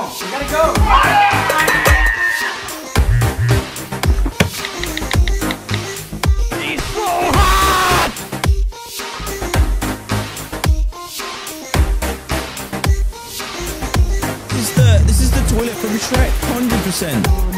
We gotta go. He's so hot! This is the toilet from Shrek, 100%.